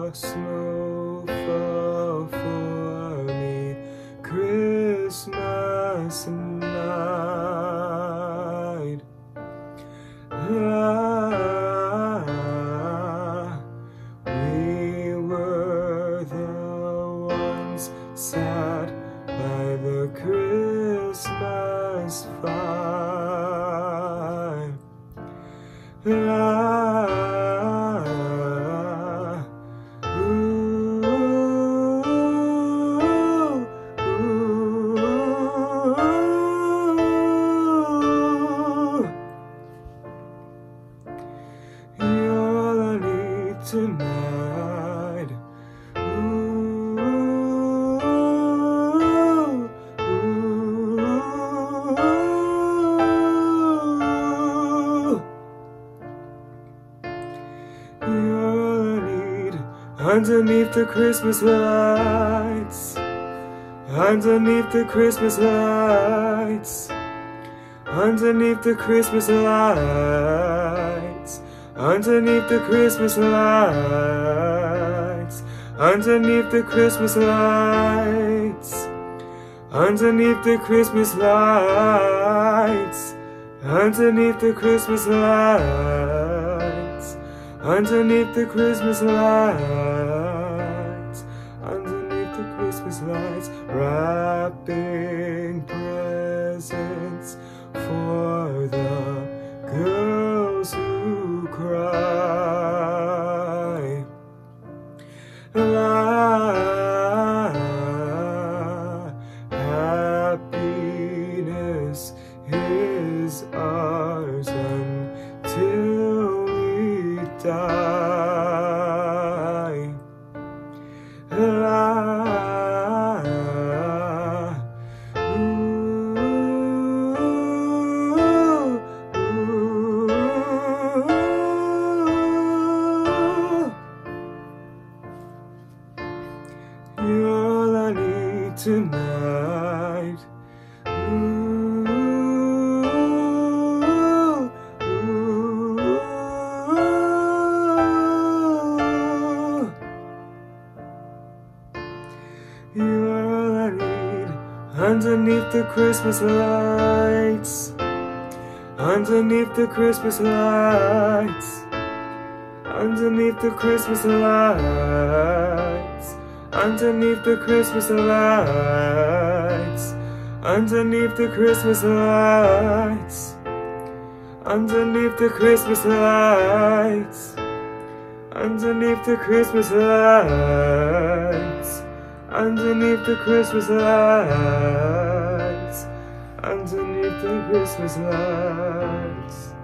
snow fell for me Christmas night. We were the ones sat by the Christmas fire. You're all I need tonight. You're all I need underneath the Christmas lights. Underneath the Christmas lights. Underneath the Christmas lights. Underneath the Christmas lights. Underneath the Christmas lights. Underneath the Christmas lights. Underneath the Christmas lights. Underneath the Christmas lights. Underneath the Christmas lights. Wrapping presents for the girls who cry. Happiness is ours until we die. You're all I need tonight. You're all I need underneath the Christmas lights. Underneath the Christmas lights. Underneath the Christmas lights. Underneath the Christmas lights. Underneath the Christmas lights. Underneath the Christmas lights. Underneath the Christmas lights. Underneath the Christmas lights. Underneath the Christmas lights.